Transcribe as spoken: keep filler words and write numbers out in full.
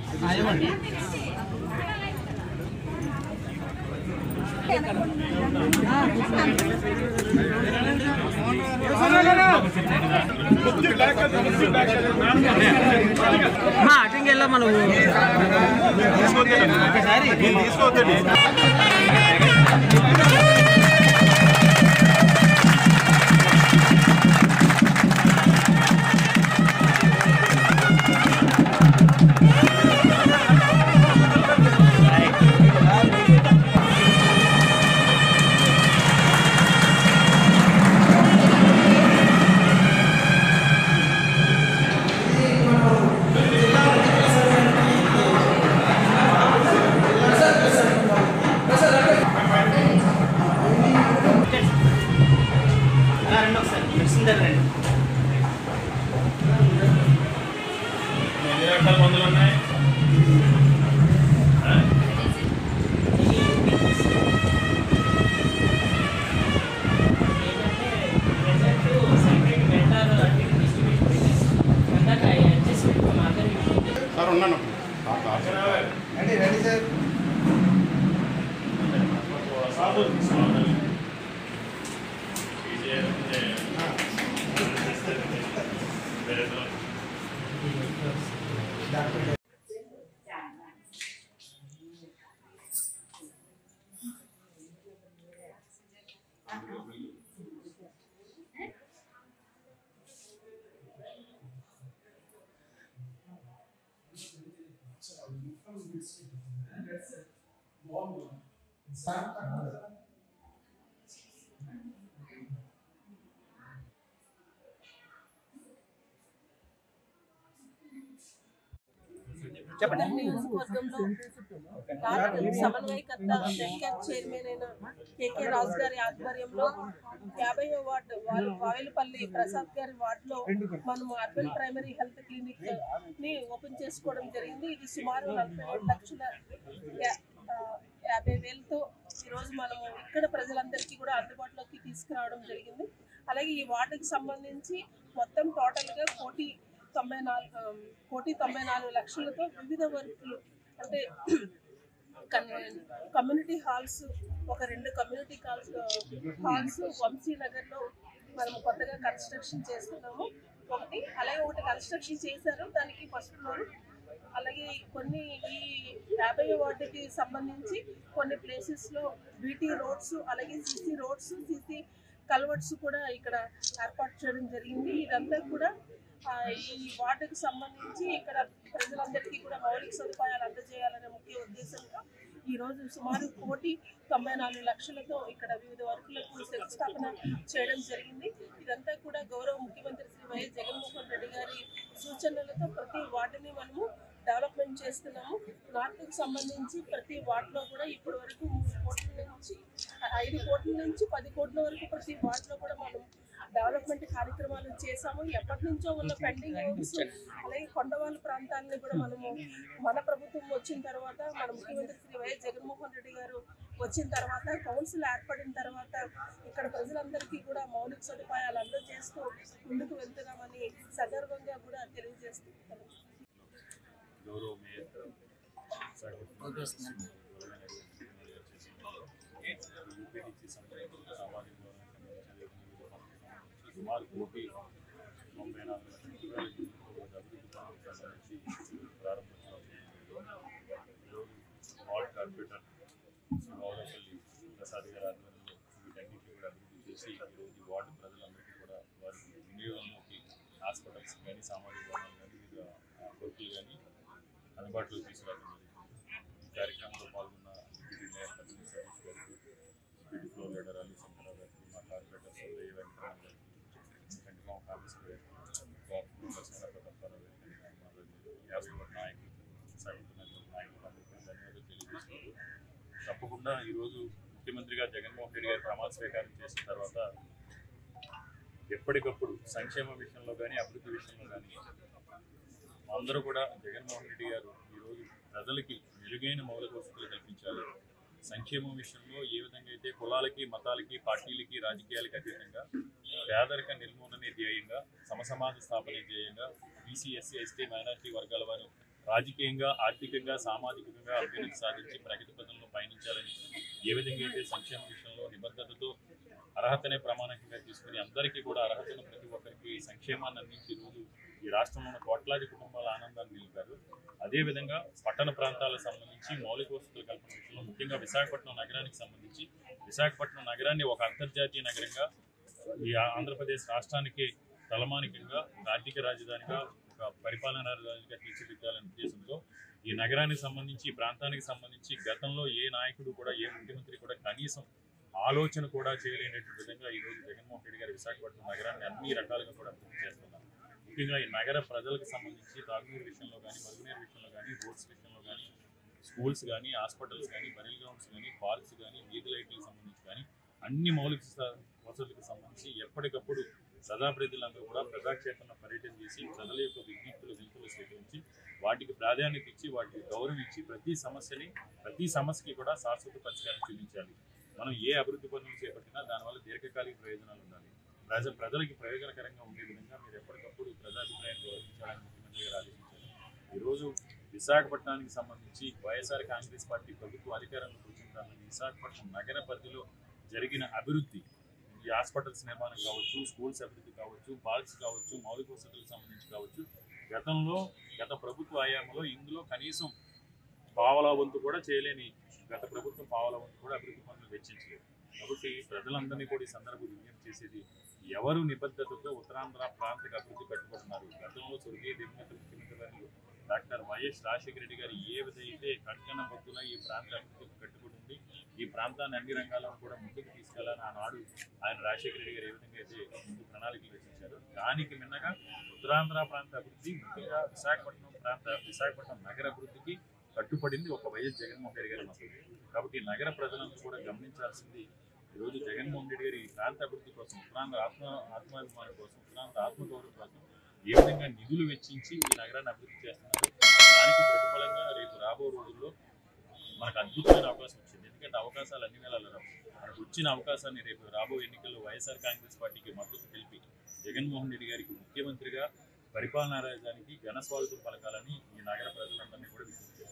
అటెంకెళ్ళా మనం నియోజకవర్గంలో సమన్వయకర్త వెంకట్ చైర్మన్ అయిన కేకే రాజు గారి ఆధ్వర్యంలో యాభై వార్డు వావిలపల్లి ప్రసాద్ గారి వార్డులో మనము అర్బన్ ప్రైమరీ హెల్త్ క్లినిక్ ని ఓపెన్ చేసుకోవడం జరిగింది. ఇది సుమారు నలభై ఏడు లక్షల యాభై వేలతో ఈరోజు మనము ఇక్కడ ప్రజలందరికీ కూడా అందుబాటులోకి తీసుకురావడం జరిగింది. అలాగే ఈ వార్డుకి సంబంధించి మొత్తం టోటల్గా కోటి తొంభై నాలుగు కోటి తొంభై నాలుగు లక్షలతో వివిధ వర్కులు అంటే కమ్యూనిటీ హాల్స్ ఒక రెండు కమ్యూనిటీ హాల్స్ హాల్స్ వంశీనగర్లో మనం కొత్తగా కన్స్ట్రక్షన్ చేస్తున్నాము. ఒకటి అలాగే ఒకటి కన్స్ట్రక్షన్ చేశారు, దానికి ఫస్ట్ ఫ్లోర్. అలాగే కొన్ని ఈ యాభై వార్డుకి సంబంధించి కొన్ని ప్లేసెస్లో బీటీ రోడ్స్ అలాగే సీసీ రోడ్స్ సీసీ కల్వర్ట్స్ కూడా ఇక్కడ ఏర్పాటు చేయడం జరిగింది. ఇదంతా కూడా ఈ వార్డుకు సంబంధించి ఇక్కడ ప్రజలందరికీ కూడా మౌలిక సదుపాయాలు అందజేయాలనే ముఖ్య ఉద్దేశంతో ఈరోజు సుమారు కోటి తొంభై నాలుగు లక్షలతో ఇక్కడ వివిధ వర్కులకు శంకుస్థాపన చేయడం జరిగింది. ఇదంతా కూడా గౌరవ ముఖ్యమంత్రి శ్రీ వైఎస్ జగన్మోహన్ రెడ్డి గారి సూచనలతో ప్రతి వార్డుని మనము డెవలప్మెంట్ చేస్తున్నాము. నార్త్కు సంబంధించి ప్రతి వార్డులో కూడా ఇప్పటి వరకు మూడు కోట్ల నుంచి ఐదు కోట్ల నుంచి పది కోట్ల వరకు ప్రతి వార్డులో కూడా మనం డెవలప్మెంట్ కార్యక్రమాలు చేశాము. ఎప్పటి నుంచో ఉన్న పెండింగ్ వర్క్స్ అలాగే కొండవాళ్ళ ప్రాంతాలని కూడా మనము మన ప్రభుత్వం వచ్చిన తర్వాత మన ముఖ్యమంత్రి శ్రీ వైఎస్ జగన్మోహన్ రెడ్డి గారు వచ్చిన తర్వాత కౌన్సిల్ ఏర్పడిన తర్వాత ఇక్కడ ప్రజలందరికీ కూడా మౌలిక సదుపాయాలు అందజేస్తూ ముందుకు వెళ్తున్నామని సగర్వంగా కూడా తెలియజేస్తున్నాను. సుమారు కోటి తొంభై నాలుగు లక్షల రూపాయలు అభివృద్ధి పనులకు సంబంధించి ప్రారంభించడం. ఈరోజు వార్డ్ కార్పొరేటర్ గౌరవపల్లి ప్రసాద్ గారి ఆధ్వర్యంలో వీటన్నింటినీ కూడా అభివృద్ధి చేసి ఈరోజు వార్డు ప్రజలందరికీ కూడా వారి వినియోగంలోకి హాస్పిటల్స్ కానీ సామాజిక భవనాలు కానీ వివిధ వర్కులు కానీ అందుబాటులోకి తీసుకురావడం జరిగింది. ఈ కార్యక్రమంలో పాల్గొన్న డిప్యూటీ మేయర్ పద్మిని సతీష్ గారికి, deputy floor leader Ali Shankararao గారికి, మా కార్పొరేటర్స్ ఉదయ వెంకటరావు గారికి, వెంకటరావు ఆఫీసర్ గారికి, ప్రతాపారావు గారికి, యాభై ఒకటి నాయకులు సాగుతున్నటువంటి నాయకులు అందరికీ ధన్యవాదాలు తెలియజేస్తున్నారు. తప్పకుండా ఈరోజు ముఖ్యమంత్రిగా జగన్మోహన్ రెడ్డి గారు ప్రమాణ స్వీకారం చేసిన తర్వాత ఎప్పటికప్పుడు సంక్షేమ విషయంలో కానీ అభివృద్ధి విషయంలో కానీ అందరూ కూడా జగన్మోహన్ రెడ్డి గారు ఈరోజు ప్రజలకి మెరుగైన మౌలిక వసతులు కల్పించాలి. సంక్షేమం విషయంలో ఏ విధంగా అయితే కులాలకి మతాలకి పార్టీలకి రాజకీయాలకి అతీతంగా పేదరిక నిర్మూలనే ధ్యేయంగా సమసమాజ స్థాపనే ధ్యేయంగా బీసీ ఎస్సీ ఎస్టీ మైనార్టీ వర్గాల వారు రాజకీయంగా, ఆర్థికంగా, సామాజికంగా అభ్యున్నతి సాధించి ప్రగతి పథంలో పయనించాలని ఏ విధంగా అయితే సంక్షేమ విషయంలో నిబద్ధతతో అర్హతనే ప్రమాణకంగా తీసుకుని అందరికీ కూడా అర్హతను ప్రతి ఒక్కరికి సంక్షేమాన్ని అందించి రోజు ఈ రాష్ట్రంలో ఉన్న కోట్లాది కుటుంబాల ఆనందాన్ని నిలిపారు. అదేవిధంగా పట్టణ ప్రాంతాలకు సంబంధించి మౌలిక వసతుల కల్పన విషయంలో ముఖ్యంగా విశాఖపట్నం నగరానికి సంబంధించి విశాఖపట్నం నగరాన్ని ఒక అంతర్జాతీయ నగరంగా ఈ ఆంధ్రప్రదేశ్ రాష్ట్రానికి తలమానికంగా ఒక ఆర్థిక రాజధానిగా ఒక పరిపాలనా రాజధానిగా తీర్చిదిద్దాలనే ఉద్దేశంతో ఈ నగరానికి సంబంధించి ఈ ప్రాంతానికి సంబంధించి గతంలో ఏ నాయకుడు కూడా ఏ ముఖ్యమంత్రి కూడా కనీసం ఆలోచన కూడా చేయలేనటువంటి విధంగా ఈరోజు జగన్మోహన్ రెడ్డి గారు విశాఖపట్నం నగరాన్ని అన్ని రకాలుగా కూడా అభివృద్ధి చేస్తున్నారు. ముఖ్యంగా ఈ నగర ప్రజలకు సంబంధించి తాగునీరు విషయంలో కానీ, మరుగునీరు విషయంలో కానీ, రోడ్స్ విషయంలో కానీ, స్కూల్స్ కానీ, హాస్పిటల్స్ కానీ, బరిల్ గ్రౌండ్స్ కానీ, పార్క్స్ కానీ, వీధి లైట్లకు సంబంధించి కానీ అన్ని మౌలిక వసతులకు సంబంధించి ఎప్పటికప్పుడు ప్రజాప్రతినిధులందరూ కూడా ప్రజాక్షేత్రంలో పర్యటన చేసి ప్రజల యొక్క విజ్ఞప్తులు వింతులు స్వీకరించి వాటికి ప్రాధాన్యత ఇచ్చి వాటికి గౌరవం ఇచ్చి ప్రతి సమస్యని ప్రతి సమస్యకి కూడా శాశ్వత పరిష్కారం చూపించాలి. మనం ఏ అభివృద్ధి పనులు చేపట్టినా దానివల్ల దీర్ఘకాలిక ప్రయోజనాలు ఉండాలి. ప్రజ ప్రజలకి ప్రయోజనకరంగా ఉండే విధంగా మీరు ఎప్పటికప్పుడు ప్రజాభిప్రాయం గౌరవించాలని ముఖ్యమంత్రి గారు ఆదేశించారు. ఈరోజు విశాఖపట్నానికి సంబంధించి వైఎస్ఆర్ కాంగ్రెస్ పార్టీ ప్రభుత్వ అధికారంలోకి వచ్చిన దాని విశాఖపట్నం నగర పరిధిలో జరిగిన అభివృద్ధి, ఈ హాస్పిటల్స్ నిర్మాణం కావచ్చు, స్కూల్స్ అభివృద్ధి కావచ్చు, పార్క్స్ కావచ్చు, మౌలిక వసతులకు సంబంధించి కావచ్చు, గతంలో గత ప్రభుత్వ హయాంలో ఇందులో కనీసం పావలా వంతు కూడా చేయలేని గత ప్రభుత్వం పావలా వంతు కూడా అభివృద్ధి పనులు వెచ్చించలేదు. కాబట్టి ప్రజలందరినీ కూడా ఈ సందర్భంగా విజ్ఞప్తి చేసేది, ఎవరు నిబద్ధతతో ఉత్తరాంధ్ర ప్రాంతకు అభివృద్ధి కట్టుబడుతున్నారు. గతంలో స్వర్గీయ దివంగత ముఖ్యమంత్రి గారు డాక్టర్ వైఎస్ రాజశేఖర రెడ్డి గారు ఏ విధంగా కట్కన భక్తుల ఈ ప్రాంత అభివృద్ధికి కట్టుబడి ఉంది, ఈ ప్రాంతాన్ని అన్ని రంగాల్లో కూడా ముందుకు తీసుకెళ్లాలని ఆనాడు ఆయన రాజశేఖర రెడ్డి గారు ఏ విధంగా అయితే ముందు ప్రణాళికలు రచించారు. దానికి మిన్నగా ఉత్తరాంధ్ర ప్రాంత అభివృద్ధి, ముఖ్యంగా విశాఖపట్నం ప్రాంత విశాఖపట్నం నగర అభివృద్ధికి కట్టుబడింది ఒక వైఎస్ జగన్మోహన్ రెడ్డి గారి మద్దతు. కాబట్టి నగర ప్రజలందరూ కూడా గమనించాల్సింది, ఈరోజు జగన్మోహన్ రెడ్డి గారు ఈ ప్రాంత అభివృద్ధి కోసం, ఉత్తరాంధ్ర ఆత్మ ఆత్మాభిమానం కోసం, ఉత్తరాంధ్ర ఆత్మగౌరవం కోసం ఏ విధంగా నిధులు వెచ్చించి ఈ నగరాన్ని అభివృద్ధి చేస్తున్నారు. దానికి ప్రతిఫలంగా రేపు రాబో రోజుల్లో మనకు అద్భుతమైన అవకాశం వచ్చింది. ఎందుకంటే అవకాశాలు అన్ని వేళల్లో రావు. మనకు వచ్చిన అవకాశాన్ని రేపు రాబో ఎన్నికల్లో వైఎస్ఆర్ కాంగ్రెస్ పార్టీకి మద్దతు తెలిపి జగన్మోహన్ రెడ్డి గారికి ముఖ్యమంత్రిగా పరిపాలనా రాజధానికి ఘన స్వాగతం పలకాలని ఈ నగర ప్రజలందరినీ కూడా విజ్ఞప్తి చేస్తున్నారు.